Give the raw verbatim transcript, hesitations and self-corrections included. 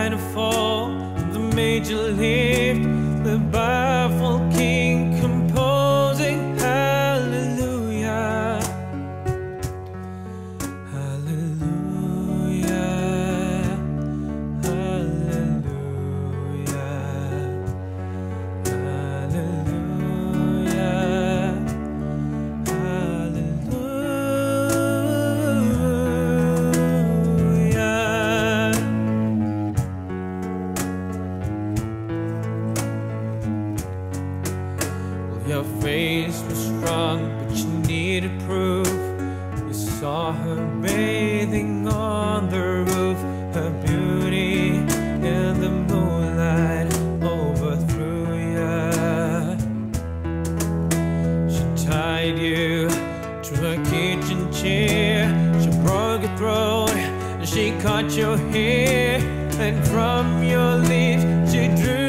minor fall, the major lift, the baffled king composing hallelujah, hallelujah, hallelujah, hallelujah, hallelujah. Your face was strong, but you needed proof. You saw her bathing on the roof. Her beauty in the moonlight overthrew ya. She tied you to her kitchen chair. She broke your throat and she caught your hair. And from your lips she drew